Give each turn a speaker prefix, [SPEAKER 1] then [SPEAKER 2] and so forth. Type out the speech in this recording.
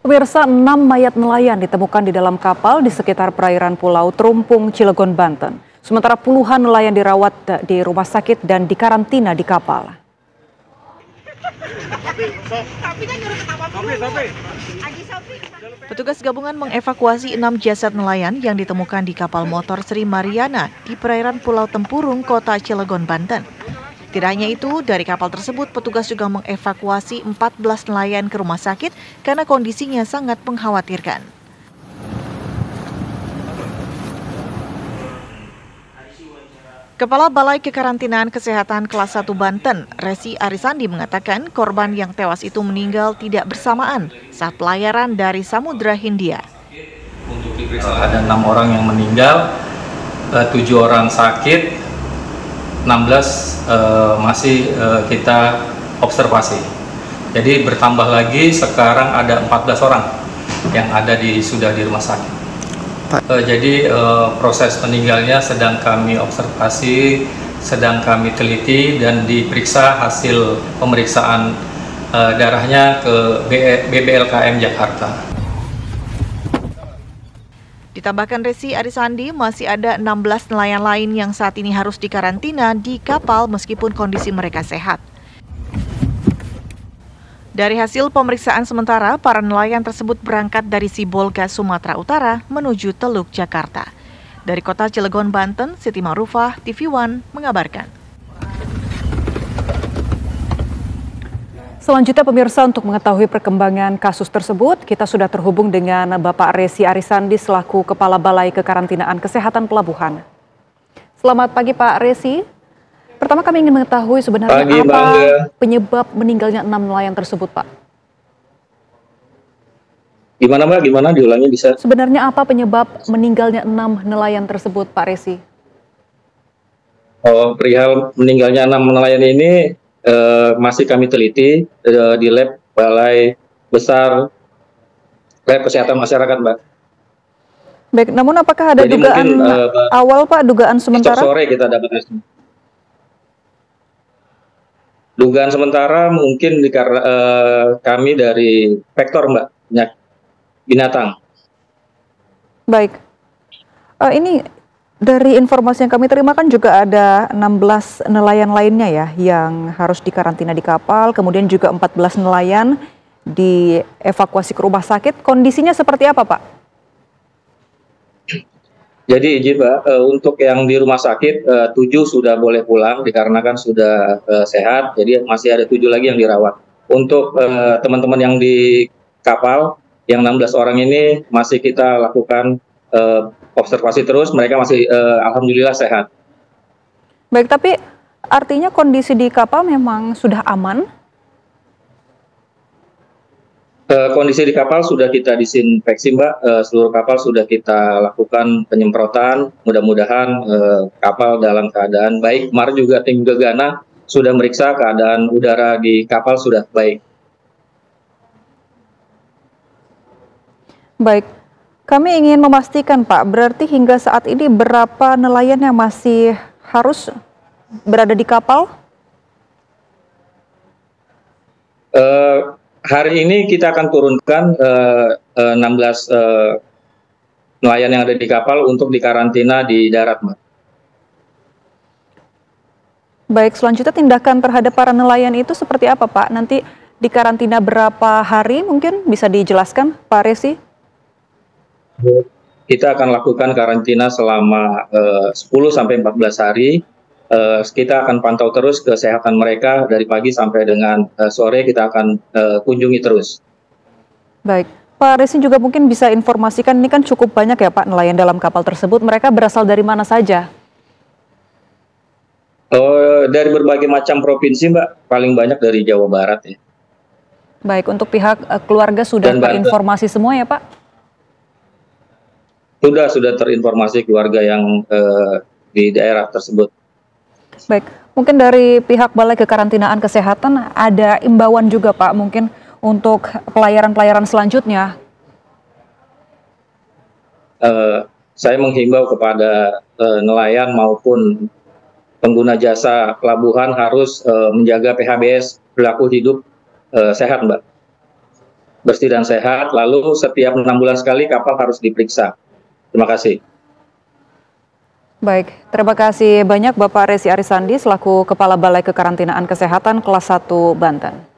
[SPEAKER 1] Pemirsa, 6 mayat nelayan ditemukan di dalam kapal di sekitar perairan Pulau Terumpung, Cilegon, Banten. Sementara puluhan nelayan dirawat di rumah sakit dan dikarantina di kapal.
[SPEAKER 2] Petugas gabungan mengevakuasi 6 jasad nelayan yang ditemukan di kapal motor Sri Mariana di perairan Pulau Tempurung, Kota Cilegon, Banten. Tidak hanya itu, dari kapal tersebut petugas juga mengevakuasi 14 nelayan ke rumah sakit karena kondisinya sangat mengkhawatirkan. Kepala Balai Kekarantinaan Kesehatan Kelas 1 Banten, Resi Arisandi mengatakan korban yang tewas itu meninggal tidak bersamaan saat pelayaran dari Samudra Hindia.
[SPEAKER 3] Untuk diperiksa ada 6 orang yang meninggal, 7 orang sakit, 16 masih kita observasi. Jadi bertambah lagi sekarang ada 14 orang yang ada sudah di rumah sakit. Jadi proses meninggalnya sedang kami observasi, sedang kami teliti dan diperiksa hasil pemeriksaan darahnya ke BBLKM Jakarta.
[SPEAKER 2] Ditambahkan Resi Arisandi, masih ada 16 nelayan lain yang saat ini harus dikarantina di kapal meskipun kondisi mereka sehat. Dari hasil pemeriksaan sementara, para nelayan tersebut berangkat dari Sibolga, Sumatera Utara menuju Teluk, Jakarta. Dari Kota Cilegon, Banten, Siti Ma'rufah, TV One mengabarkan.
[SPEAKER 1] Selanjutnya pemirsa, untuk mengetahui perkembangan kasus tersebut, kita sudah terhubung dengan Bapak Resi Arisandi selaku Kepala Balai Kekarantinaan Kesehatan Pelabuhan. Selamat pagi Pak Resi. Pertama kami ingin mengetahui sebenarnya apa penyebab meninggalnya 6 nelayan tersebut, Pak?
[SPEAKER 3] Gimana Mbak? Gimana? Diulangi bisa?
[SPEAKER 1] Sebenarnya apa penyebab meninggalnya 6 nelayan tersebut, Pak Resi?
[SPEAKER 3] Perihal meninggalnya 6 nelayan ini masih kami teliti di lab Balai Besar Lab Kesehatan Masyarakat, Mbak.
[SPEAKER 1] Baik, namun apakah ada dugaan awal, Pak, dugaan sementara?
[SPEAKER 3] Sore kita dapat dugaan sementara mungkin kami dari vektor, Mbak, penyakit binatang.
[SPEAKER 1] Baik, ini dari informasi yang kami terima kan juga ada 16 nelayan lainnya ya yang harus dikarantina di kapal, kemudian juga 14 nelayan dievakuasi ke rumah sakit. Kondisinya seperti apa, Pak?
[SPEAKER 3] Jadi izin Mbak, untuk yang di rumah sakit 7 sudah boleh pulang dikarenakan sudah sehat, jadi masih ada 7 lagi yang dirawat. Untuk teman-teman yang di kapal, yang 16 orang ini masih kita lakukan observasi terus, mereka masih alhamdulillah sehat.
[SPEAKER 1] Baik, tapi artinya kondisi di kapal memang sudah aman?
[SPEAKER 3] Kondisi di kapal sudah kita disinfeksi, Mbak. Seluruh kapal sudah kita lakukan penyemprotan. Mudah-mudahan kapal dalam keadaan baik. Kemarin juga tim Gegana sudah meriksa keadaan udara di kapal sudah baik.
[SPEAKER 1] Baik, kami ingin memastikan Pak, berarti hingga saat ini berapa nelayan yang masih harus berada di kapal?
[SPEAKER 3] Hari ini kita akan turunkan 16 nelayan yang ada di kapal untuk dikarantina di darat, Mbak.
[SPEAKER 1] Baik, selanjutnya tindakan terhadap para nelayan itu seperti apa, Pak? Nanti dikarantina berapa hari mungkin bisa dijelaskan, Pak Resi?
[SPEAKER 3] Kita akan lakukan karantina selama 10-14 hari. Kita akan pantau terus kesehatan mereka dari pagi sampai dengan sore, kita akan kunjungi terus.
[SPEAKER 1] Baik, Pak Resi juga mungkin bisa informasikan, ini kan cukup banyak ya Pak nelayan dalam kapal tersebut, mereka berasal dari mana saja?
[SPEAKER 3] Dari berbagai macam provinsi, Mbak, paling banyak dari Jawa Barat ya.
[SPEAKER 1] Baik, untuk pihak keluarga sudah terinformasi semua ya Pak?
[SPEAKER 3] Sudah terinformasi keluarga yang di daerah tersebut.
[SPEAKER 1] Baik, mungkin dari pihak Balai Kekarantinaan Kesehatan ada imbauan juga Pak, mungkin untuk pelayaran-pelayaran selanjutnya.
[SPEAKER 3] Saya menghimbau kepada nelayan maupun pengguna jasa pelabuhan harus menjaga PHBS, perilaku hidup sehat, Mbak.
[SPEAKER 4] bersih dan sehat. Lalu setiap 6 bulan sekali kapal harus diperiksa. Terima kasih.
[SPEAKER 1] Baik, terima kasih banyak Bapak Resi Arisandi selaku Kepala Balai Kekarantinaan Kesehatan kelas 1 Banten.